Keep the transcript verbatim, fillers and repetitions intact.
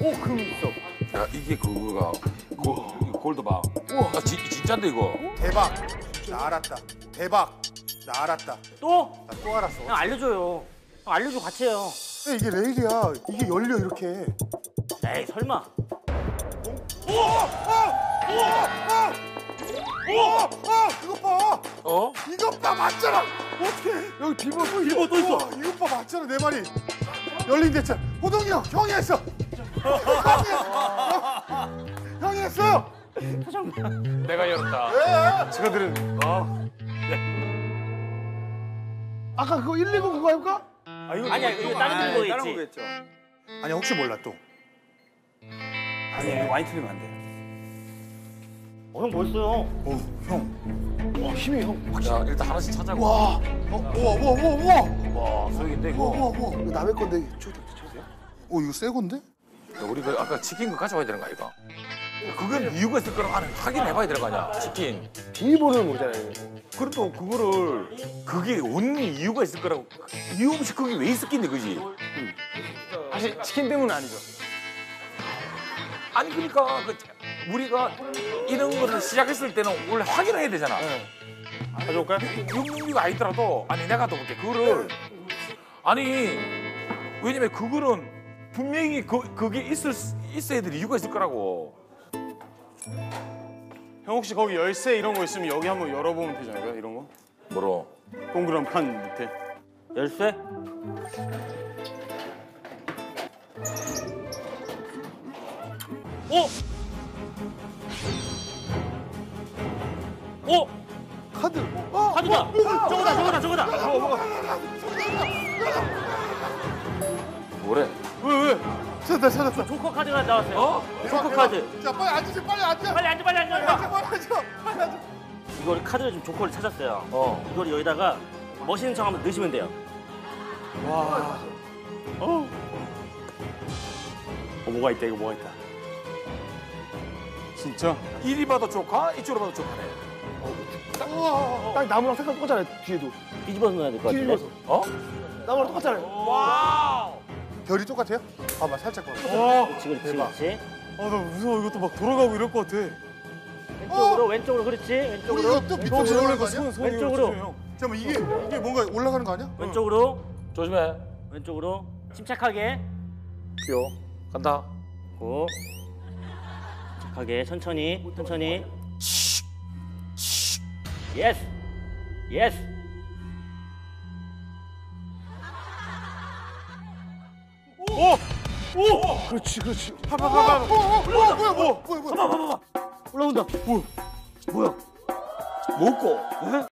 오, 금 있어. 야, 이게 그거가 고, 골드바. 우와, 아, 지, 진짜인데 이거. 대박. 나 알았다. 대박. 나 알았다. 또? 나 또 알았어. 형 알려줘요. 형 알려주고 같이 해요. 야, 이게 레일이야. 이게 열려 이렇게. 에이, 설마. 오! 오! 오! 오! 오! 이것 봐. 어? 이것 봐 맞잖아. 어떻게? 여기 비버 또 비버 또 있어. 이것 봐 맞잖아 내 말이. 열린 대체. 호동이 형 형이 했어. 형이 형이 했어요. 내가 열었다. 예. 직원들은 어? 아까 그거 일일구 그거 아닙니까? 아 이거 아니야, 이거 다른 거 다른 있지. 거겠죠. 아니 혹시 몰라 또. 아니 많이 틀리면 안 돼. 어, 형 벌써요. 어 형. 와 힘이 형 확실히. 야, 일단 하나씩 찾아고. 와. 어, 우와 우와 우와 우와. 와, 소용인데 우와 이거. 우와 우와. 이거 남의 건데 쳐도 돼 쳐도 돼요? 어 이거 새 건데? 야, 우리 그 아까 치킨 거 가져와야 되는 거 아이가? 그건 이유가 있을 거라고 하는 확인해봐야 되는 거 아니야? 치킨. 비밀번호를 모르잖아요. 그래도 그거를 그게 온 이유가 있을 거라고. 이유 없이 그게 왜 있었겠니, 그지? 사실 치킨 때문은 아니죠. 아니 그러니까 그 우리가 이런 거를 시작했을 때는 원래 확인을 해야 되잖아. 가져올까요? 육육육이 아니더라도 아니 내가 더 볼게 그거를 아니 왜냐면 그거는 분명히 그 그게 있을 수- 있어야 될 이유가 있을 거라고. 형 혹시 거기 열쇠 이런 거 있으면 여기 한번 열어보면 되지 않을까요? 이런 거? 뭐로? 동그란 판 밑에. 열쇠? 오! 오! 카드. 어, 카드다! 저거다, 저거다, 저거다! 뭐래? 왜 왜? 찾았다 찾았다. 조커 카드가 나왔어요. 어? 조커 카드. 자 빨리 앉으세요 빨리 앉아. 빨리 앉아, 빨리 앉아. 앉아 빨리 앉아. 빨리 앉아. 이걸 카드를 좀 조커를 찾았어요. 어. 이걸 여기다가 멋있는 척 한번 넣으시면 돼요. 와. 어. 어 뭐가 있다 이거 뭐가 있다. 진짜? 이리 봐도 조카, 이쪽으로 봐도 조카네. 우와. 딱 나무랑 색깔 똑같잖아요, 뒤에도. 뒤집어서 넣어야 될 것 같은데? 뒤집어서. 어? 나무랑 똑같잖아요. 와우. 별이 똑같아요? 봐봐 살짝 봐. 와. 그렇지, 그렇지, 대박. 그렇지. 아 나 무서워 이것도 막 돌아가고 이럴 것 같아. 왼쪽으로, 왼쪽으로, 그렇지. 우리 왼쪽으로, 이거 또 밑으로 내려가는 거 아니야? 손, 손 왼쪽으로. 이거 형. 잠깐만 이게 이게 뭔가 올라가는 거 아니야? 왼쪽으로, 조심해. 왼쪽으로. 침착하게. 귀여워. 간다. 고. 침착하게, 천천히, 천천히. 예스! 예스! 그렇지, 그렇지. 봐봐. 어, 어, 어, 뭐야 뭐야 뭐야 뭐야. 올라온다. 먹고.